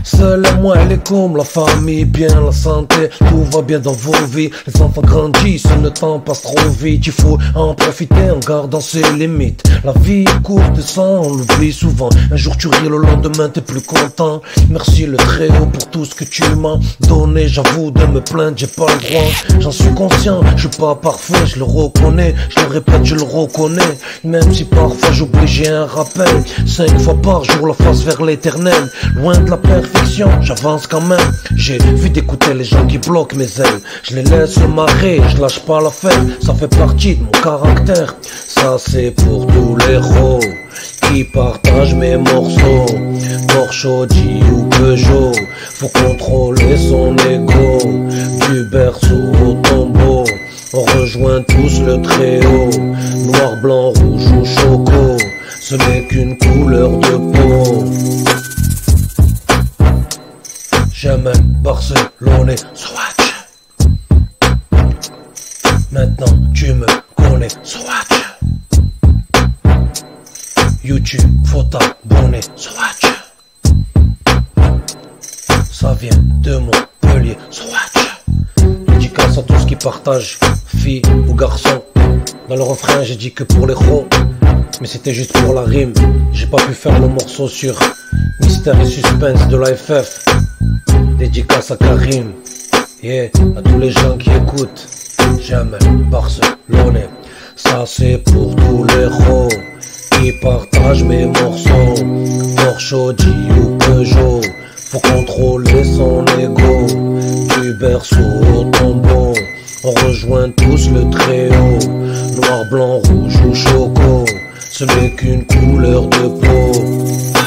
Seul et moi les comme la famille, bien la santé, tout va bien dans vos vies. Les enfants grandissent, le temps passe trop vite. Il faut en profiter en gardant ses limites. La vie est courte et ça on l'oublie souvent. Un jour tu ris, le lendemain t'es plus content. Merci le Très-Haut pour tout ce que tu m'as donné. J'avoue de me plaindre, j'ai pas le droit. J'en suis conscient, je suis pas parfait, je le reconnais. Je le répète, je le reconnais. Même si parfois j'oublie, j'ai un rappel. 5 fois par jour la face vers l'éternel. Loin de la perfection, j'avance quand même. J'ai vu d'écouter les gens qui bloquent mes ailes. Je les laisse se marrer, je lâche pas l'affaire. Ça fait partie de mon caractère. Ça c'est pour tous les héros qui partagent mes morceaux. Porsche, Audi ou Peugeot, faut contrôler son ego. Du berceau au tombeau, on rejoint tous le Très-Haut. Noir, blanc, rouge ou choco, ce n'est qu'une couleur de peau. J'aime Barcelone, Swatch. Maintenant tu me connais, Swatch. YouTube, faut t'abonner, Swatch. Ça vient de Montpellier, Swatch. Dédicace à tous qui partagent, filles ou garçons. Dans le refrain j'ai dit que pour les gros, mais c'était juste pour la rime. J'ai pas pu faire le morceau sur Mystère et Suspense de l'AFF. Dédicace à Karim, yeah, à tous les gens qui écoutent. J'aime Barcelone, ça c'est pour tous les héros qui partagent mes morceaux. Porsche, Audi ou Peugeot, faut contrôler son ego. Du berceau au tombeau, on rejoint tous le Très-Haut. Noir, blanc, rouge ou choco, ce n'est qu'une couleur de peau.